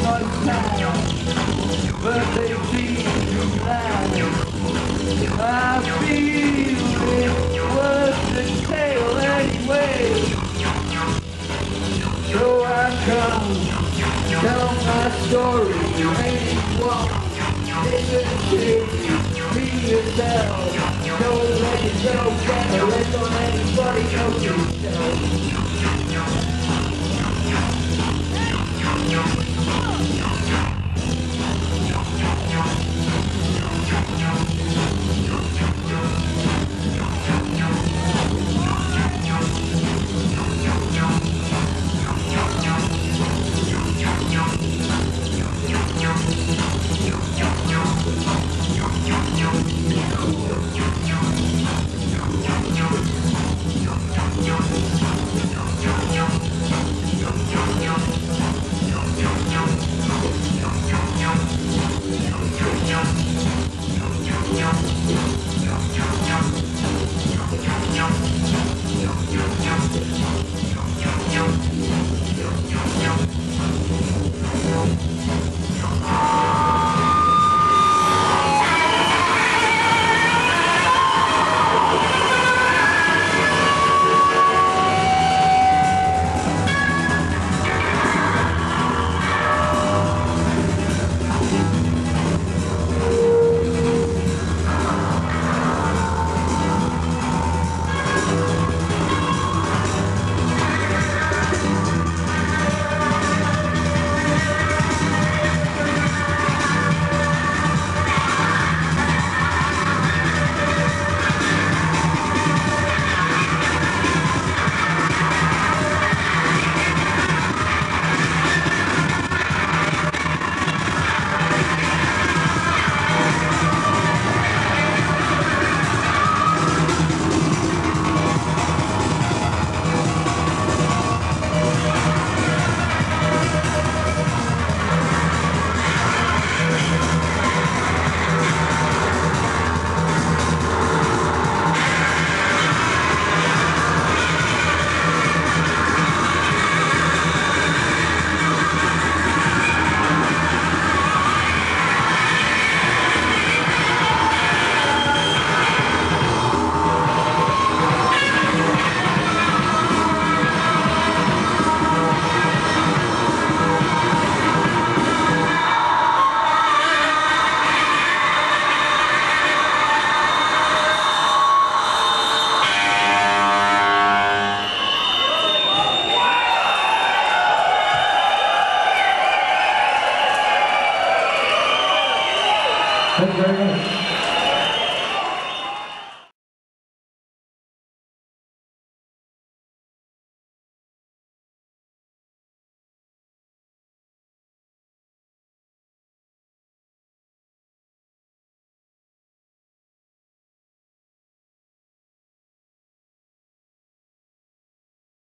one time, but they treat me like I feel it was the tale anyway. So I come, tell my story, anyone, listen to me yourself. Don't let yourself better, don't let anybody know yourself. Thank you very much.